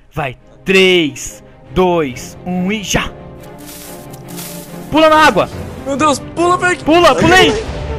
Vai. 3, 2, 1 e já. Pula na água. Meu Deus, pula, Peck. Pula, pulei.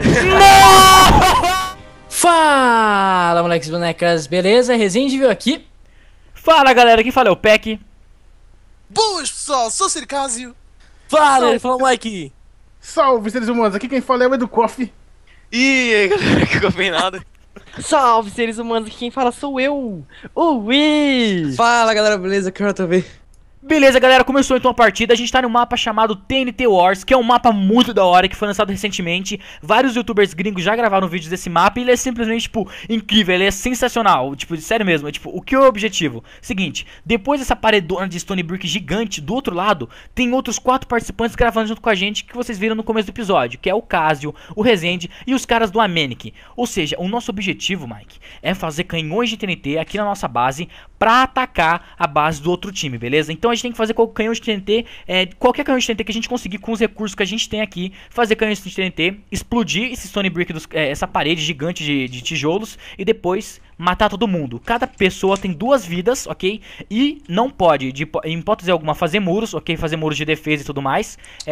Não! Fala, moleques e bonecas, beleza? Resende viu aqui. Fala, galera, quem fala é o Peck. Boas, pessoal, sou o Circásio. Fala, ele falou Mike. Salve, seres humanos, aqui quem fala é o Edu Coffee. E aí, galera, que combinado. Salve, seres humanos, aqui quem fala sou eu, o Wii! Fala, galera, beleza? Que hora tu vê? Beleza, galera, começou então a partida. A gente tá num mapa chamado TNT Wars, que é um mapa muito da hora, que foi lançado recentemente. Vários youtubers gringos já gravaram vídeos desse mapa e ele é simplesmente, tipo, incrível, ele é sensacional. Tipo, sério mesmo, tipo, o que é o objetivo? Seguinte, depois dessa paredona de Stone Brick gigante, do outro lado, tem outros 4 participantes gravando junto com a gente, que vocês viram no começo do episódio, que é o Casio, o Resende e os caras do Amenic. Ou seja, o nosso objetivo, Mike, é fazer canhões de TNT aqui na nossa base pra atacar a base do outro time, beleza? Então a gente tem que fazer com o canhão de TNT, qualquer canhão de TNT que a gente conseguir com os recursos que a gente tem aqui, fazer canhões de TNT, explodir esse Stone Brick, essa parede gigante de tijolos e depois matar todo mundo. Cada pessoa tem 2 vidas, ok? E não pode, em hipótese alguma, fazer muros, ok? Fazer muros de defesa e tudo mais.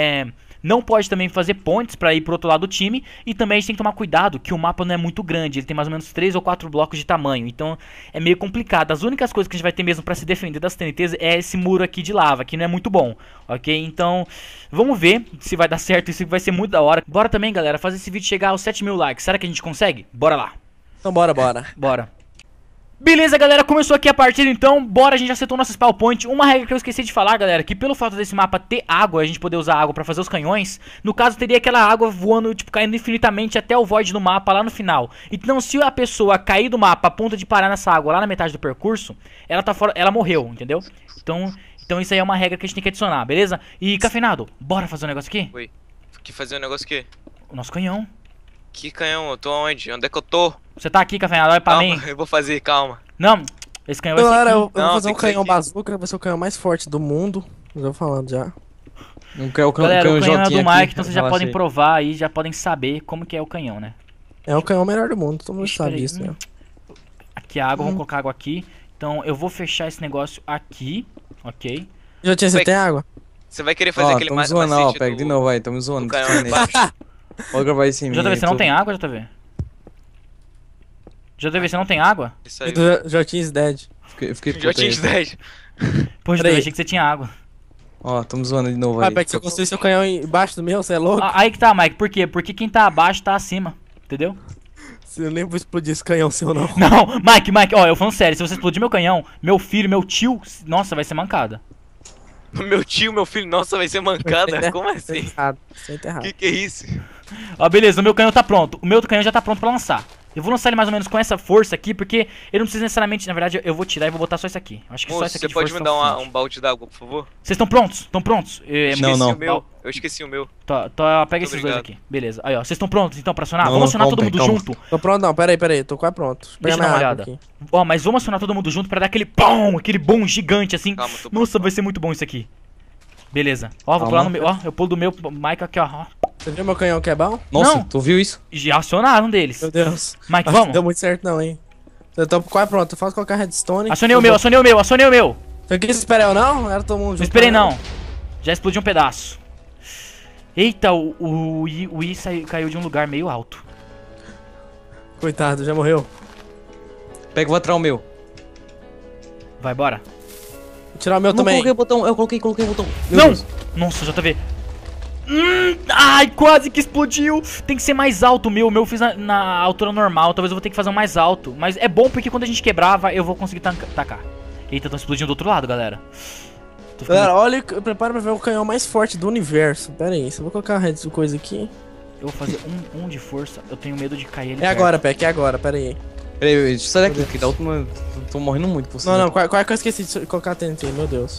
Não pode também fazer pontes pra ir pro outro lado do time. E também a gente tem que tomar cuidado que o mapa não é muito grande. Ele tem mais ou menos 3 ou 4 blocos de tamanho. Então é meio complicado. As únicas coisas que a gente vai ter mesmo pra se defender das TNTs é esse muro aqui de lava, que não é muito bom, ok? Então vamos ver se vai dar certo. Isso vai ser muito da hora. Bora também, galera, fazer esse vídeo chegar aos 7.000 likes. Será que a gente consegue? Bora lá. Então bora. Bora. Beleza, galera, começou aqui a partida, então, bora, a gente já acertou nosso spawn point. Uma regra que eu esqueci de falar, galera, que pelo fato desse mapa ter água, a gente poder usar água pra fazer os canhões, no caso teria aquela água voando, tipo, caindo infinitamente até o void do mapa lá no final. Então se a pessoa cair do mapa a ponto de parar nessa água lá na metade do percurso, ela tá fora, ela morreu, entendeu? Então isso aí é uma regra que a gente tem que adicionar, beleza? E, Cafeinado, bora fazer um negócio aqui? Oi, que fazer um negócio aqui? O nosso canhão. Que canhão? Eu tô onde? Onde é que eu tô? Você tá aqui, Cafeinado, olha pra mim. Eu vou fazer, calma. Não, esse canhão vai ser Galera, aqui. eu vou Não, fazer tem um que ser canhão aqui. bazuca, vai ser o canhão mais forte do mundo. Já vou falando já. Galera, o canhão é do Mike, então vocês já podem provar aí, já podem saber como que é o canhão, né? É o canhão melhor do mundo, todo mundo Ixi, sabe peraí, disso, né? Aqui a água, vamos colocar água aqui. Então eu vou fechar esse negócio aqui, ok? Você tem água? Você vai querer fazer aquele mais zoando, ó, pega de novo aí, tamo zoando. do canhão aí embaixo. Vou gravar esse JV, você não tem água, JV? JV, você não tem água? Isso aí. Jotin's dead. Fiquei Já puto tinha aí. 10. Pô, JV, Peraí. achei que você tinha água. Ó, tamo zoando de novo Ah, aí. Peck, você construiu seu canhão embaixo do meu, você é louco? Aí que tá, Mike, por quê? Porque quem tá abaixo tá acima, entendeu? Eu nem vou explodir esse canhão seu, não. Não, Mike, ó, eu falando sério, se você explodir meu canhão, meu filho, meu tio, nossa, vai ser mancada. Meu tio, meu filho, nossa, vai ser mancada? Como assim? Errado, isso tá errado. Que é isso? Ó, beleza, o meu canhão tá pronto. O meu canhão já tá pronto pra lançar. Eu vou lançar ele mais ou menos com essa força aqui, porque ele não precisa necessariamente, na verdade, eu vou tirar e vou botar só isso aqui. Acho que só Moço, isso aqui você de pode força me tá dar suficiente. um balde d'água, por favor? Vocês estão prontos? Estão prontos? Esqueci não. o meu. Eu esqueci o meu. Pega esses dois obrigado. aqui. Beleza. Aí, ó. Vocês estão prontos então pra acionar? Não, Vamos acionar calma, todo mundo calma. junto. Tô pronto não, peraí, tô quase pronto. Deixa eu dar uma olhada. Ó, mas vamos acionar todo mundo junto pra dar aquele pum, aquele boom gigante assim. Calma, tô Nossa, vai ser muito bom isso aqui. Beleza. Ó, vou pular no meu. Ó, eu pulo do meu Mike aqui, ó. Você viu meu canhão que é bom? Nossa, Não. tu viu isso? Já acionaram um deles. Meu Deus. Mike, Acho que vamos? deu muito certo não, hein. Eu tô quase pronto, eu faço colocar redstone. Acionei o meu, acionei o meu, acionei o meu. Você quis esperar eu não? Era todo mundo junto. Não esperei não. Já explodiu um pedaço. Eita, o I caiu de um lugar meio alto. Coitado, já morreu. Pega, vou atrás o meu. Vai, bora. Vou tirar o meu Não também. coloquei o botão, eu coloquei o botão. Meu Não! Deus. Nossa, JV. Ai, quase que explodiu. Tem que ser mais alto o meu. O meu eu fiz na altura normal. Talvez eu vou ter que fazer um mais alto. Mas é bom porque quando a gente quebrava, eu vou conseguir tacar. Eita, estão explodindo do outro lado, galera. Tô ficando... Galera, olha, prepara pra ver o canhão mais forte do universo. Pera aí, só vou colocar a coisa aqui. Eu vou fazer um de força. Eu tenho medo de cair ele. É agora, Peck, é agora, pera aí. Peraí, deixa eu sair daqui, que da última eu tô morrendo muito por você. Não, qual é que eu esqueci de colocar a TNT, meu Deus.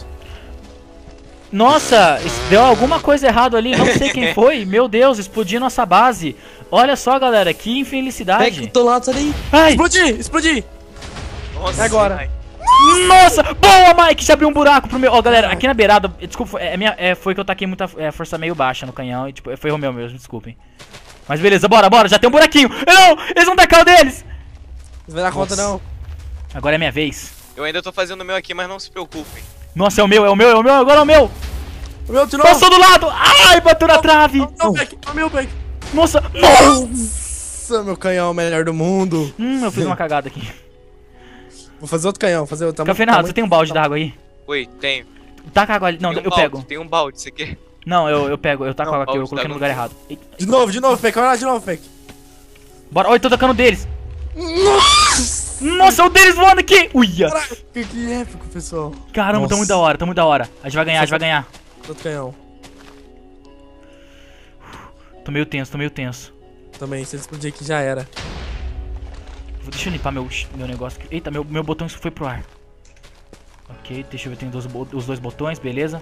Nossa, deu alguma coisa errado ali. Não sei quem foi. Meu Deus, explodiu nossa base. Olha só, galera, que Pega infelicidade. do teu lado, sai daí. Ai, Explodi! Nossa, É agora. ai. nossa, boa, Mike, já abriu um buraco pro meu. Ó, galera, aqui na beirada, desculpa, foi que eu taquei muita força meio baixa no canhão e tipo, foi o meu mesmo, desculpem. Mas beleza, bora, já tem um buraquinho. Não, eles vão tacar o deles. Não vai dar conta não. Agora é minha vez. Eu ainda tô fazendo o meu aqui, mas não se preocupem. Nossa, é o meu, agora é o meu. O meu de novo. Passou do lado. Ai, bateu na trave. Não, Peck, é o meu, Peck. Nossa. Nossa, meu canhão é o melhor do mundo. Eu fiz uma cagada aqui. Vou fazer outro canhão, fazer outro. Cafeinado, você tem um balde d'água aí? Oi, tenho. Taca água ali. Não, Tem um eu balde, pego. Tem um balde, você quer? Não, eu pego. Eu taco Não, água aqui, eu balde coloquei no d'água. lugar errado. Eita. De novo, Peck. Vai lá de novo, Peck. Bora. Olha, eu tô tacando deles. Nossa, o deles voando aqui. Uia. Caraca, que épico, pessoal. Caramba, Nossa. tá muito da hora, tá muito da hora. A gente vai ganhar, a gente vai ganhar. Outro canhão. Tô meio tenso. Também, se ele explodir aqui já era. Deixa eu limpar meu negócio aqui. Eita, meu botão foi pro ar. Ok, deixa eu ver, tem os dois botões, beleza.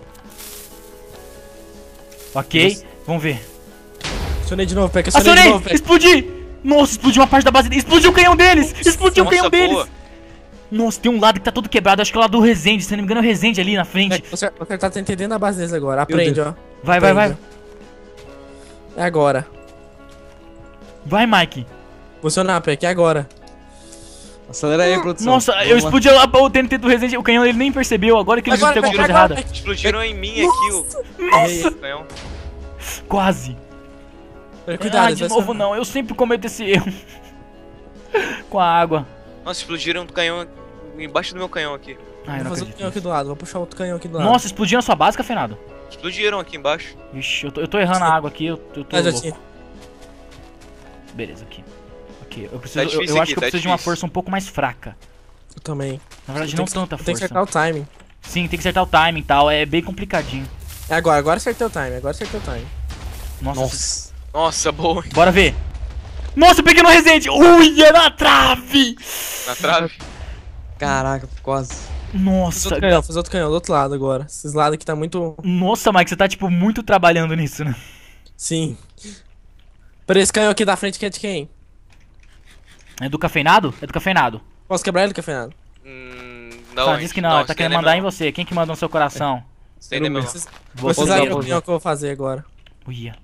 Ok, Isso. vamos ver. Acionei de novo, Peck. Acionei de Acionei! novo, Peck. Explodi! Nossa, explodiu uma parte da base deles. Explodiu o canhão deles! Explodiu o Nossa, canhão deles! boa. Nossa, tem um lado que tá todo quebrado. Acho que é o lado do Resende. Se não me engano, é o Resende ali na frente. Peck, você tá entendendo a base deles agora. Aprende, ó. Vai. Aprende. É agora. Vai, Mike. Funcionar, Peck, é agora. Acelera aí, produção. Nossa, Vamos eu lá. explodi o TNT do Resende. O canhão ele nem percebeu. Agora que ele viu que tem alguma coisa errada. Peck. Explodiram em mim aqui Nossa. o canhão. Quase. Peck, cuidado, De novo não. Eu sempre cometo esse erro. Com a água. Nossa, explodiram um canhão embaixo do meu canhão aqui. Ai, eu Vou não fazer outro acredito canhão aqui nisso. do lado. Vou puxar outro canhão aqui do lado. Nossa, explodiu na sua base, Cafeinado? Explodiram aqui embaixo. Vixe, eu tô errando a água aqui, eu tô Ah, já louco. tinha. Beleza, aqui. Ok, eu Tá difícil acho que eu aqui, tá preciso de uma difícil. força um pouco mais fraca. Eu também. Na verdade, não tanta Tem que força. acertar o timing. Sim, tem que acertar o timing e tal, é bem complicadinho. É agora, agora acertei o time, agora acertei o time. Nossa. Nossa. Nossa, boa. Bora ver. Nossa, eu peguei no Resende! Uia, na trave! Na trave. Caraca, quase. Fiz Nossa. outro canhão do outro lado agora. Esses lados aqui tá muito... Nossa, Mike, você tá, tipo, muito trabalhando nisso, né? Sim. Peraí, esse canhão aqui da frente que é de quem? É do Cafeinado? É do Cafeinado. Posso quebrar ele, Cafeinado? Não, Tá, diz que não, ele tá esse querendo daí mandar é em você. Quem que manda no seu coração? Esse daí não é meu. Vocês Vou vocês pegar. abriram o canhão que eu vou fazer agora. Uia.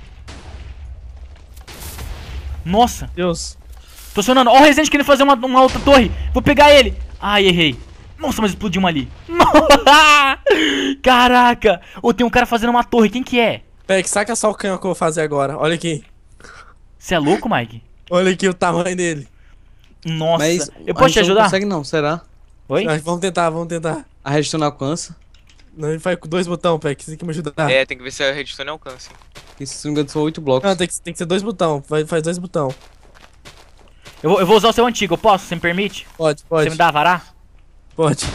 Nossa, Deus. tô acionando. Ó o Resende querendo fazer uma outra torre. Vou pegar ele. Ai, errei. Nossa, mas explodiu uma ali. Caraca. Ô, tem um cara fazendo uma torre. Quem que é? Pera aí, saca só o canhão que eu vou fazer agora. Olha aqui. Você é louco, Mike? Olha aqui o tamanho dele. Nossa. Mas Eu posso te a gente ajudar? Não consegue não, será? Oi? Ah, vamos tentar, vamos tentar. A rede não alcança. Não, ele faz com 2 botões, Peck. Você tem que me ajudar. É, tem que ver se a redstone alcança. Isso, se não me engano, são 8 blocos. Não, tem que ser 2 botões. Faz 2 botões. Eu vou usar o seu antigo. Eu posso? Você me permite? Pode, Você pode. me dá a varar? Pode.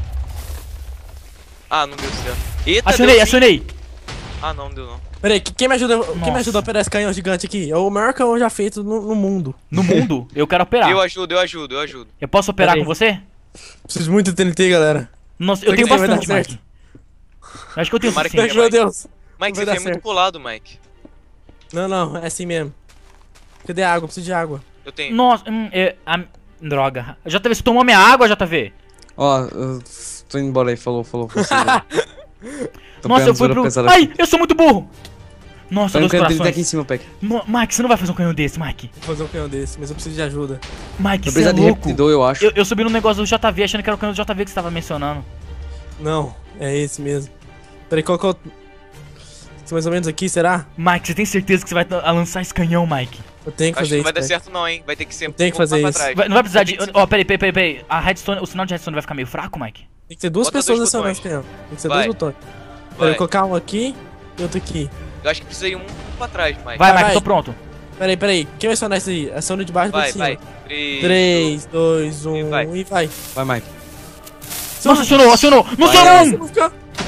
Ah, não deu certo. Eita, Acionei, deu sim. acionei. Ah, não deu não. Pera aí, quem me ajuda? Quem me Nossa. ajuda a operar esse canhão gigante aqui? É o maior canhão já feito no mundo. No mundo, eu quero operar. Eu ajudo. Eu posso operar Pera com aí. você? Preciso muito de TNT, galera. Nossa, eu Será tenho que vai dar bastante, certo? Mike. Eu acho que eu tenho Tomara que suficiente. Meu Deus. Mike, Vai você dar foi muito certo. pro lado, Mike. Não, é assim mesmo. Cadê a água? Preciso de água. Eu tenho. Nossa, droga. JV, você tomou minha água, JV? Ó, eu tô indo embora aí, falou. Tô Nossa, eu fui pro... Ai, eu sou muito burro. Nossa, Tem um dois canto dele corações. aqui em cima, Peck. Mike, você não vai fazer um canhão desse, Mike. Vou fazer um canhão desse, mas eu preciso de ajuda. Mike, Eu você é preciso de louco. repetidor, eu acho. Eu subi no negócio do JV achando que era o canhão do JV que você tava mencionando. Não, é esse mesmo. Peraí, qual que é o... Mais ou menos aqui, será? Mike, você tem certeza que você vai lançar esse canhão, Mike? Eu tenho que Acho fazer que não isso. vai dar Peck. certo não, hein. Vai ter que ser Tem que um pouco fazer mais isso. pra trás. Não vai precisar de... Tem que ser- Ó, peraí. A redstone, o sinal de redstone vai ficar meio fraco, Mike? Tem que ter 2 Bota pessoas dois acionando esse botões. canhão. Tem que ser Vai. 2 botões. Peraí, Vai. eu colocar um aqui e outro aqui. Eu acho que precisa ir um pra trás, Mike. Vai, Mike, vai. eu tô pronto. Peraí. Quem vai acionar esse aí? Aciona de baixo pra Vai, cima. vai. 3, 2, 1 E vai. e vai. Vai, Mike. Nossa, acionou! Não Vai. acionou!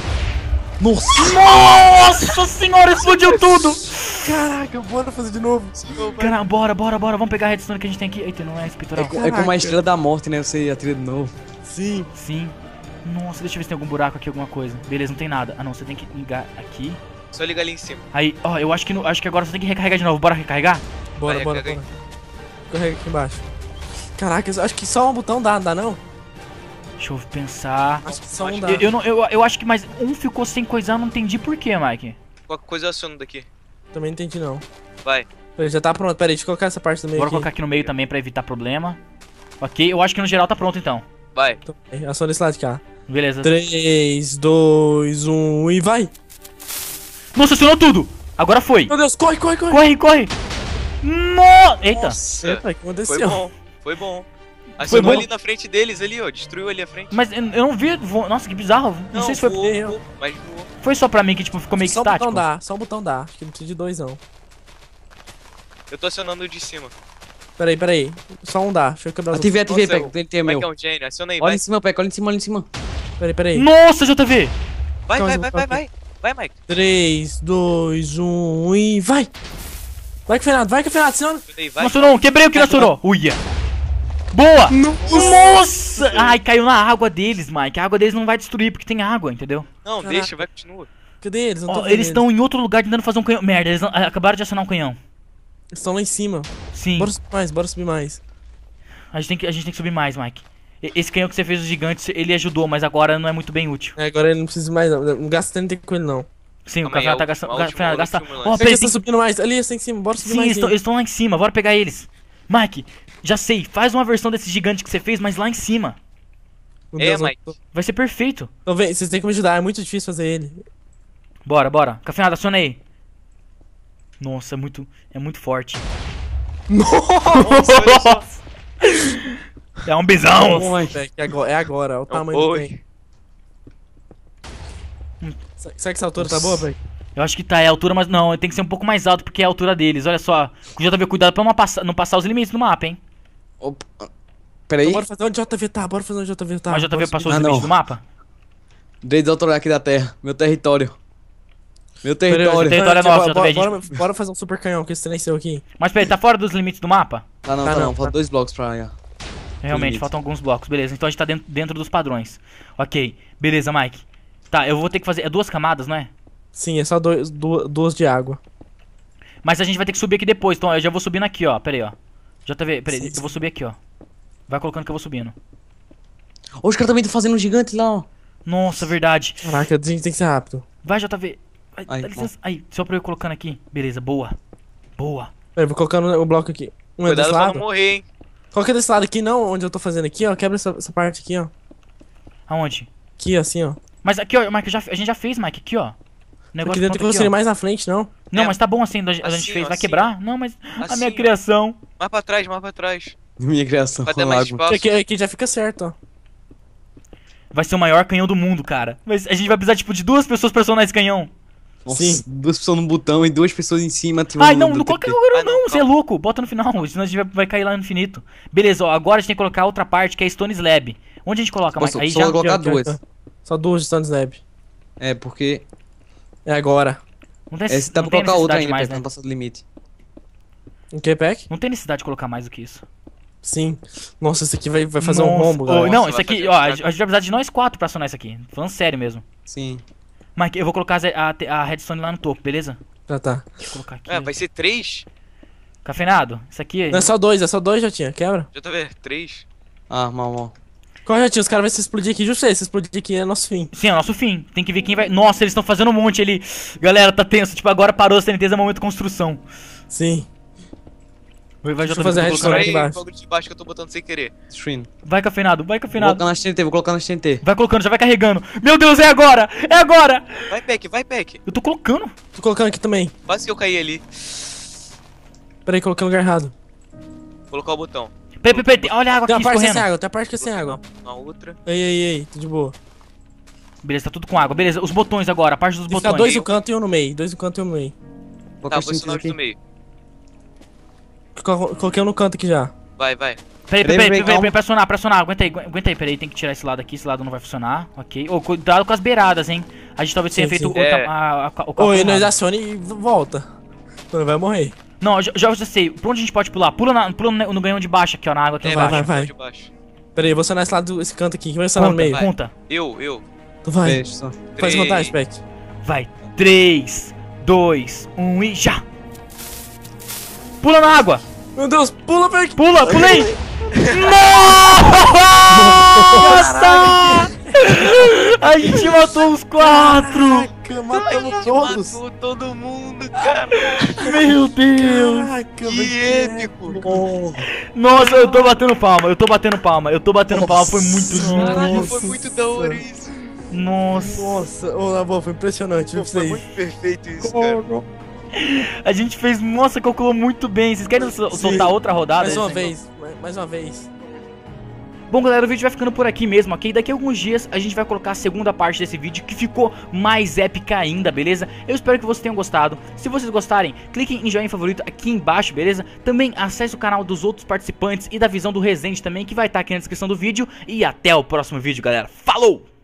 Nossa senhora, explodiu tudo! Caraca, bora fazer de novo. Cara, bora, vamos pegar a redstone que a gente tem aqui. Eita, não é esse peitoral. É como a estrela da morte, né? Você atira de novo. Sim. Sim. Nossa, deixa eu ver se tem algum buraco aqui, alguma coisa. Beleza, não tem nada. Ah, não, você tem que ligar aqui. Só liga ali em cima. Aí, ó, eu acho que, acho que agora você tem que recarregar de novo. Bora recarregar? Bora. Vai, pega aí. Carrega aqui embaixo. Caraca, eu acho que só um botão dá não? Deixa eu pensar. Acho que só um dá. Eu acho que mais um ficou sem coisar, não entendi por quê, Mike. Qualquer coisa eu aciono daqui. Também não entendi não. Vai. Peraí, já tá pronto. Peraí, deixa eu colocar essa parte do meio Bora aqui. colocar aqui no meio também pra evitar problema. Ok, eu acho que no geral tá pronto então. Vai. Ação desse lado cá. Beleza. 3, 2, 1 e vai! Nossa, acionou tudo! Agora foi! Meu Deus, corre, corre, corre! Corre, corre! Eita! Eita, o que Foi aconteceu? bom, foi bom. Acionou bom? ali na frente deles, ali, ó. Destruiu ali a frente. Mas eu não vi. Nossa, que bizarro. Não sei se foi. voou, mas voou. Foi só pra mim que tipo, ficou meio que Só um estático. botão dá, só um botão dá. Acho que não precisa de dois, não. Eu tô acionando o de cima. Peraí, peraí. Só um dá. Deixa eu quebrar os Ativei, Nossa, Peck. Tem Vai meu. que é um gênio. Aciona aí, Olha vai. em cima, Peck. Olha em cima, olha em cima. Peraí, peraí. Nossa, JV! Vai, Calma, vai, eu vai, vou vai, colocar. vai. Vai, Mike. 3, 2, 1 e vai! Vai, Fernando, senão... Acionei, vai. Nossa, não, quebrei o que acionou. Uia! Boa! Nossa! Ai, caiu na água deles, Mike. A água deles não vai destruir porque tem água, entendeu? Não, Caraca. deixa, vai, continua. Cadê eles? Não tô Ó, vendo eles estão em outro lugar tentando fazer um canhão. Merda, eles acabaram de acionar um canhão. Eles estão lá em cima. Sim. Bora subir mais. A gente tem que subir mais, Mike. Esse canhão que você fez os gigantes, ele ajudou, mas agora não é muito bem útil. É, agora ele não precisa mais, não. Não gasta TNT com ele, não. Sim, o Calma aí, Café tá é o gastando. último, Fernando, gasta. último Ó, lance. Eles peraí, estão subindo mais. Ali, eles estão em cima. Bora subir sim, mais. eles estão lá em cima, bora pegar eles. Mike, já sei, faz uma versão desse gigante que você fez, mas lá em cima. Mike. Vai ser perfeito. Então vem, vocês têm que me ajudar. É muito difícil fazer ele. Bora. Cafeada, aciona aí. Nossa, é muito forte. Nossa, É um bisão. É agora. Olha o tamanho do trem. Será que essa altura tá boa, velho? Eu acho que tá, é a altura, mas não, tem que ser um pouco mais alto porque é a altura deles. Olha só, o JV, cuidado pra não passar os limites do mapa, hein? Opa. Peraí. Então bora fazer onde o JV tá. Bora fazer onde o JV tá. Mas o JV Bora passou Ah, os limites não. do mapa? Direito autoral aqui da terra. Meu território. Meu subir. Peraí, território. Território é nosso, JV, Bora fazer um super canhão que esse silenciou aqui. Mas peraí, tá fora dos limites do mapa? Tá não, Tá tá não, não. Falta tá. 2 blocos pra lá. Realmente, Limite. faltam alguns blocos, beleza. Então a gente tá dentro dos padrões. Ok, beleza, Mike. Tá, eu vou ter que fazer. É 2 camadas, não é? Sim, é só duas de água. Mas a gente vai ter que subir aqui depois, então eu já vou subindo aqui, ó. Peraí, ó. JV, peraí, Sim, eu vou subir aqui, ó. Vai colocando que eu vou subindo. Ô, os caras também estão fazendo um gigante lá, ó. Nossa, verdade. Caraca, a gente tem que ser rápido. Vai, JV. Vai, Aí, dá licença. Aí, só pra eu ir colocando aqui. Beleza, boa. Boa. Peraí, vou colocando o bloco aqui. Um é Cuidado desse pra não lado. morrer, hein. Coloca desse lado aqui, não, onde eu tô fazendo aqui, ó. Quebra essa parte aqui, ó. Aonde? Aqui, assim, ó. Mas aqui, ó, Mike, a gente já fez, Mike, aqui, ó. O negócio Aqui dentro pronto que eu aqui, seria ó. mais na frente, não. Não, É, mas tá bom assim, a gente assim, fez. ó, Vai assim. quebrar? Não, mas a Assim, minha ó. criação. Mais pra trás, mais pra trás. Minha criação. Vai ter um mais lago. espaço. Aqui já fica certo, ó. Vai ser o maior canhão do mundo, cara. Mas a gente vai precisar, tipo, de 2 pessoas pra acionar esse canhão. Nossa, Sim. 2 pessoas no botão e 2 pessoas em cima ativando Ai, não, o não coloca TP. agora Ah, não, não, você é calma. louco. Bota no final, senão a gente vai cair lá no infinito. Beleza, ó, agora a gente tem que colocar outra parte, que é Stone Slab. Onde a gente coloca, Mike? Posso Aí só já... colocar Aqui, ó, duas. ó. Só duas de Stone Slab. É, porque... É agora. Não tem, Esse dá não pra tem colocar outra necessidade ainda, mais, pra né? não passar do limite. O que, Pack? Não tem necessidade de colocar mais do que isso. Sim. Nossa, esse aqui vai fazer um Nossa, rombo, ô, galera. não, Nossa, isso vai aqui, fazer ó, um a gente estrago. vai precisar de nós 4 pra acionar isso aqui. Falando sério mesmo. Sim. Mike, eu vou colocar a redstone lá no topo, beleza? Já tá. Deixa eu colocar aqui. É, vai ser 3. Cafeinado, isso aqui... Não é só dois, já tinha. Quebra. Já tá vendo? 3. Ah, mal. Corre, já tinha. Os caras vão se explodir aqui. Justo aí, se explodir aqui é nosso fim. Sim, é o nosso fim. Tem que ver quem vai... Nossa, eles estão fazendo um monte ali. Galera, tá tenso. Tipo, agora parou as TNTs, é momento de construção. Sim. Vai, Deixa eu JV, fazer a tô redstone colocando aqui aqui. embaixo. O bagulho de baixo que eu tô botando sem querer. Stream. Vai, cafeinado, Vou cafeinado. colocar nas TNT, vou colocar nas TNT. Vai colocando, já vai carregando. Meu Deus, é agora! É agora! Vai, Peck, vai, Peck. Eu tô colocando. Tô colocando aqui também. Quase que eu caí ali. Peraí, coloquei no lugar errado. Vou colocar o botão. Peraí, olha a água Tem aqui uma parte que é sem escorrendo. água, tem uma parte que é sem água. Na outra. Ei, tô de boa. Beleza, tá tudo com água. Beleza, os botões agora, a parte dos Tem que ficar botões. dois no canto e um no meio. Dois no canto e um no meio. Vou Tá, colocar vou as ensinar TNTs o do aqui. meio. Coloquei um no canto aqui já. Vai, vai. Peraí, calma. pra acionar. Aguenta aí, peraí, tem que tirar esse lado aqui, esse lado não vai funcionar, ok. Ô, cuidado com as beiradas, hein. A gente talvez tenha Sim, feito sim. outra, É. o cálculo Oi, nós errado. aciona e volta. Não vai morrer. Não, já sei. Pra onde a gente pode pular? Pula no ganhão de baixo aqui, ó, na água aqui É, embaixo. vai. De baixo. Pera aí, eu vou acionar esse lado, esse canto aqui. Quem vai acionar no meio? Conta. Eu. Tu vai. Deixa só. Faz Três. vantagem, Peck. Vai. 3, 2, 1 e já! Pula na água! Meu Deus, pula, Peck! Pulei! Nossa! A gente matou os 4! Caraca, matamos todos. Matou todo mundo, cara. Meu Deus. Caraca, Que épico. Nossa, eu tô batendo palma, foi muito lindo. Caralho, foi muito da hora isso. Nossa. Nossa, ô, na boa, foi impressionante. Pô, Viu foi isso muito perfeito isso, cara. A gente fez, nossa, calculou muito bem. Vocês querem soltar outra rodada? Mais uma vez, mais uma vez. Bom, galera, o vídeo vai ficando por aqui mesmo, ok? Daqui a alguns dias a gente vai colocar a segunda parte desse vídeo, que ficou mais épica ainda, beleza? Eu espero que vocês tenham gostado. Se vocês gostarem, cliquem em joinha favorito aqui embaixo, beleza? Também acesse o canal dos outros participantes e da visão do Resende também, que vai estar aqui na descrição do vídeo. E até o próximo vídeo, galera. Falou!